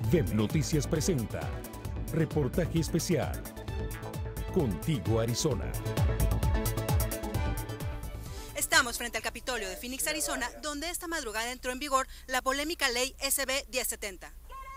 Web Noticias presenta reportaje especial Contigo Arizona. Estamos frente al Capitolio de Phoenix, Arizona, donde esta madrugada entró en vigor la polémica ley SB 1070.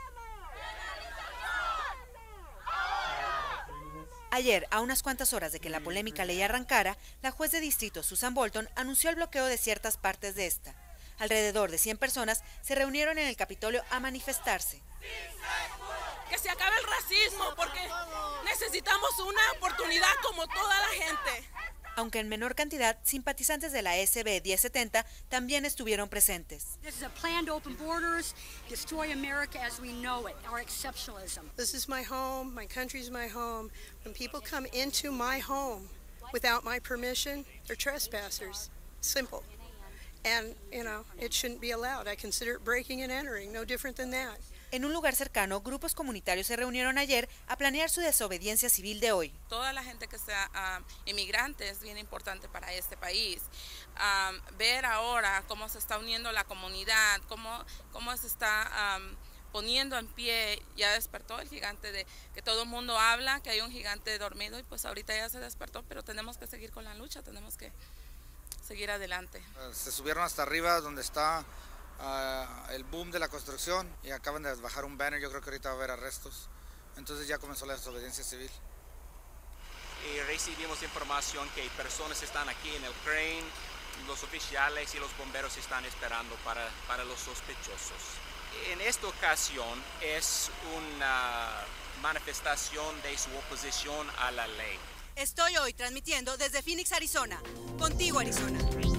Ayer, a unas cuantas horas de que la polémica ley arrancara, la juez de distrito Susan Bolton anunció el bloqueo de ciertas partes de esta. Alrededor de 100 personas se reunieron en el Capitolio a manifestarse. Que se acabe el racismo, porque necesitamos una oportunidad como toda la gente. Aunque en menor cantidad, simpatizantes de la SB 1070 también estuvieron presentes. This is a plan to open borders, destroy America as we know it, our exceptionalism. This is my home, my country's my home. When people come into my home without my permission, they're trespassers. Simple. And, it shouldn't be allowed. I consider it breaking and entering, no different than that. En un lugar cercano, grupos comunitarios se reunieron ayer a planear su desobediencia civil de hoy. Toda la gente que sea inmigrante es bien importante para este país. Ver ahora cómo se está uniendo la comunidad, cómo se está poniendo en pie, ya despertó el gigante de que todo el mundo habla, que hay un gigante dormido y pues ahorita ya se despertó, pero tenemos que seguir con la lucha, tenemos que seguir adelante. Se subieron hasta arriba donde está el boom de la construcción y acaban de bajar un banner. Yo creo que ahorita va a haber arrestos, entonces ya comenzó la desobediencia civil. Y recibimos información que personas están aquí en el crane, los oficiales y los bomberos están esperando para los sospechosos. En esta ocasión es una manifestación de su oposición a la ley. Estoy hoy transmitiendo desde Phoenix, Arizona. Contigo, Arizona.